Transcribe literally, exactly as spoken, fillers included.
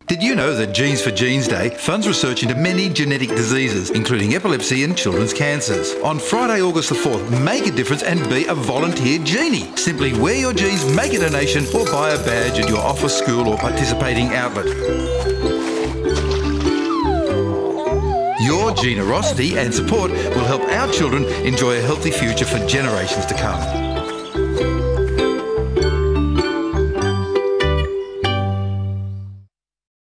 Did you know that Genes for Genes Day funds research into many genetic diseases, including epilepsy and children's cancers? On Friday, August the fourth, make a difference and be a volunteer genie. Simply wear your genes, make a donation, or buy a badge at your office, school, or participating outlet. Your generosity and support will help our children enjoy a healthy future for generations to come.